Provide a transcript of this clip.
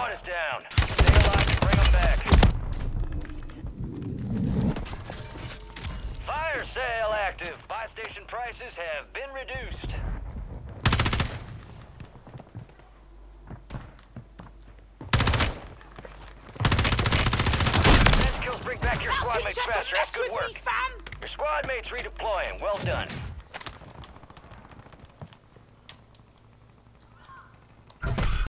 squad is down. Stay alive and bring them back. Fire sale active. Buy station prices have been reduced. Kills bring back your squad mates faster. That's good work. Your squad mates redeploying. Well done.